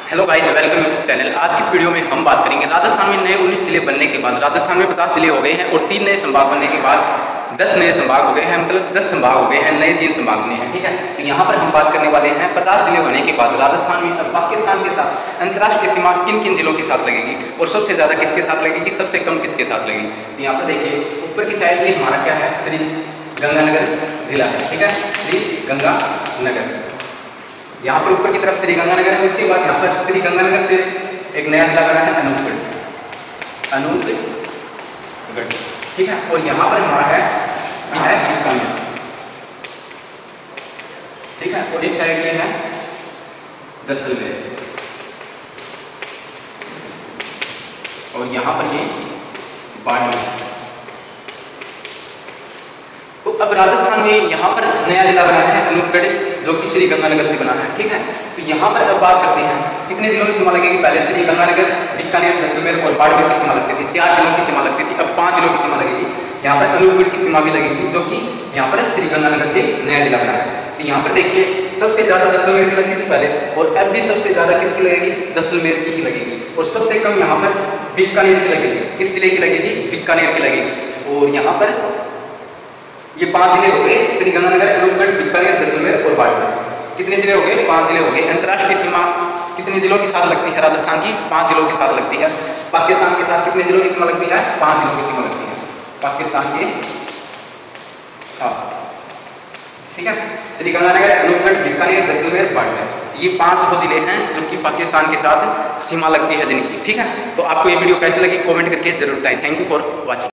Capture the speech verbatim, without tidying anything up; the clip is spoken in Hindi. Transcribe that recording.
Hello guys, welcome YouTube channel. आज की इस वीडियो में हम बात करेंगे राजस्थान में नए उन्नीस जिले बनने के बाद, राजस्थान में पचास जिले हो गए हैं और तीन नए संभाग बनने के बाद दस नए संभाग हो गए हैं, मतलब दस संभाग हो गए हैं, नए तीन संभाग बने हैं। ठीक है, तो यहाँ पर हम बात करने वाले हैं पचास जिले होने के बाद राजस्थान में अब पाकिस्तान के साथ अंतर्राष्ट्रीय सीमा किन किन जिलों के साथ लगेगी और सबसे ज़्यादा किसके साथ लगेगी, सबसे कम किसके साथ लगेगी। तो यहाँ पर देखिए ऊपर की साइड में हमारा क्या है, श्री गंगानगर जिला है। ठीक है, श्री गंगानगर, यहाँ पर ऊपर की तरफ श्री गंगानगर है। उसके बाद यहाँ पर श्री गंगानगर से एक नया जिला बना है अनूपगढ़, अनूपगढ़। ठीक है, और यहाँ पर हमारा है है बीकानेर। ठीक है, और इस साइड ये है जैसलमेर, और यहाँ पर ये बाड़मेर। तो अब राजस्थान में यहाँ पर नया जिला बना है अनूपगढ़, जो कि श्री गंगानगर से बना है। ठीक है, तो यहाँ पर अब बात करते हैं कितने जिलों की सीमा लगेगी। पहले श्री गंगानगर, बीकानेर, जैसलमेर और बाड़मेर की सीमा लगती थी, चार जिलों की सीमा लगती थी। अब पांच जिलों की सीमा लगेगी। यहाँ पर अनूपगढ़ की सीमा भी लगेगी, जो कि यहाँ पर श्री गंगानगर से नया जिला बना है। तो यहाँ पर देखिए सबसे ज्यादा जैसलमेर की लगती थी पहले, और अब भी सबसे ज्यादा किसकी लगेगी, जैसलमेर की ही लगेगी। और सबसे कम यहाँ पर बीकानेर की लगेगी। किस जिले की लगेगी, बीकानेर की लगेगी। और यहाँ पर ये पांच जिले हो गए, श्री गंगानगर, अनूपगढ़, बीकानेर, जैसलमेर और बाड़मेर। कितने जिले हो गए, पांच जिले हो गए। अंतर्राष्ट्रीय सीमा कितने जिलों के साथ लगती है राजस्थान की, पांच जिलों के साथ लगती है। पाकिस्तान के साथ कितने जिलों की सीमा लगती है, पांच जिलों की सीमा लगती है पाकिस्तान के साथ। ठीक है, श्री गंगानगर, अनूपगढ़, बीकानेर, जैसलमेर, बाड़मेर, ये पांच वो जिले हैं जो कि पाकिस्तान के साथ सीमा लगती है जिनकी। ठीक है, तो आपको ये वीडियो कैसे लगी कमेंट करके जरूर बताएं। Thank you for watching.